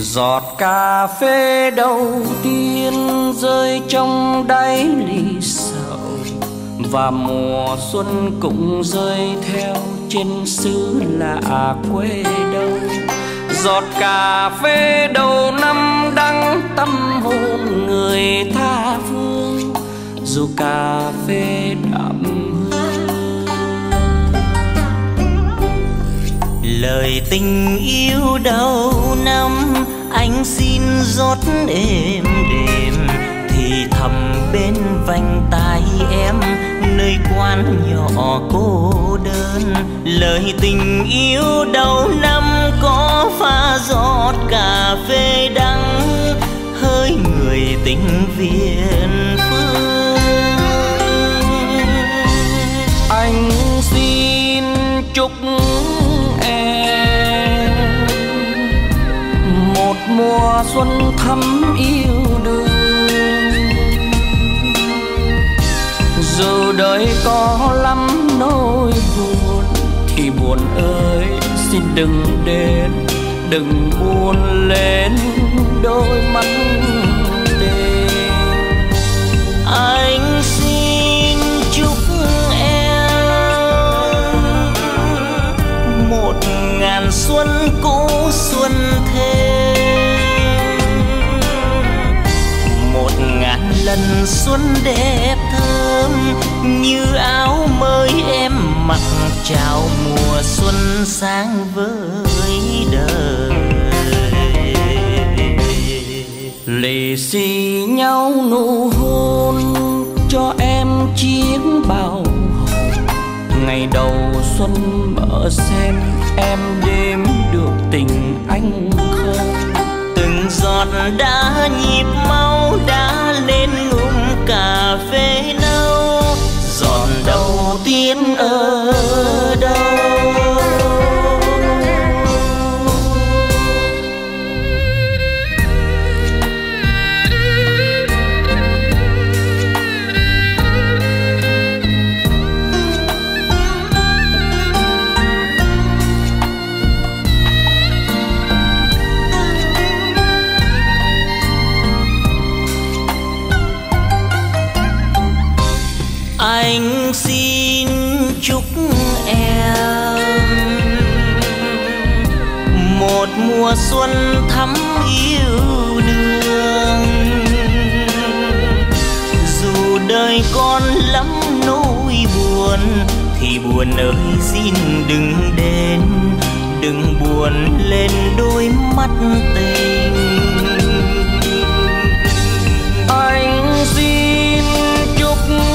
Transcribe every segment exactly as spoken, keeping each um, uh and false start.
Giọt cà phê đầu tiên rơi trong đáy ly sầu, và mùa xuân cũng rơi theo trên xứ lạ quê đâu. Giọt cà phê đầu năm đắng tâm hồn người tha phương, dù cà phê đậm hương. Lời tình yêu đầu năm anh xin rót êm đềm, thì thầm bên vành tai em nơi quán nhỏ cô đơn. Lời tình yêu đầu năm có pha giọt cà phê đắng, hơi người tình Việt phương. Anh xin chúc em một mùa xuân thắm yêu đương, dù đời có lắm nỗi buồn thì buồn ơi xin đừng đến, đừng buồn lên đôi mắt đêm. Anh xin chúc em một ngàn xuân cũ xuân thêm, một ngàn lần xuân đẹp thơm như áo mới em mặc chào mùa xuân sáng với đời. Lì xì nhau nụ hôn cho em chiếc bao hồng, ngày đầu xuân mở xem em đếm được tình anh không. Từng giọt đã nhịp máu đã lên ngụm cà phê nâu, giọt đầu tiên ở đâu? Anh xin chúc em một mùa xuân thắm yêu đương, dù đời còn lắm nỗi buồn thì buồn ơi xin đừng đến, đừng buồn lên đôi mắt tình. Anh xin chúc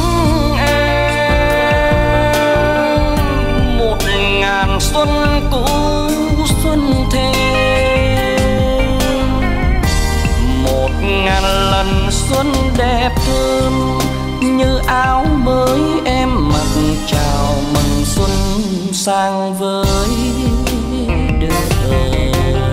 xuân cũ xuân thêm, một ngàn lần xuân đẹp thơm như áo mới em mặc chào mừng xuân sang với đời.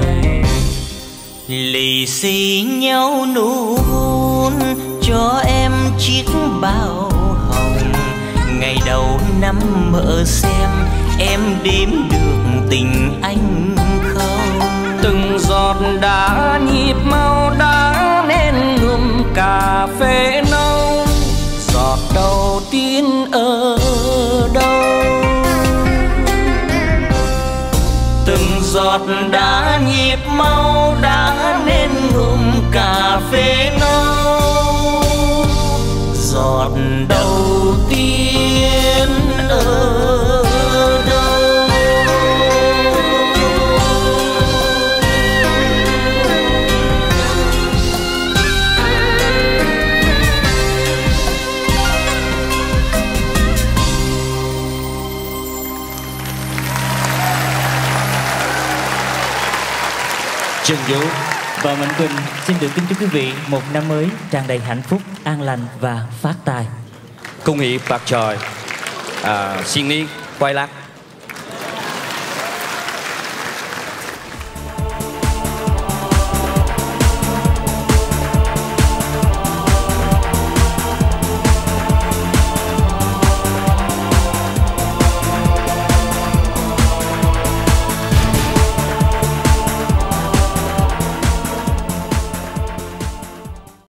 Lì xì nhau nụ hôn cho em chiếc bao hồng, ngày đầu năm mở xem em đếm được tình anh không. Từng giọt đã nhịp mau đã nên ngụm cà phê nâu, giọt đầu tiên ở đâu? Từng giọt đã nhịp mau đã nên ngụm cà phê nâu, giọt đầu tiên ở Trần Vũ và Mạnh Quỳnh xin được kính chúc quý vị một năm mới tràn đầy hạnh phúc, an lành và phát tài. Công nghiệp bạc trời, à, xin niên quay lắc.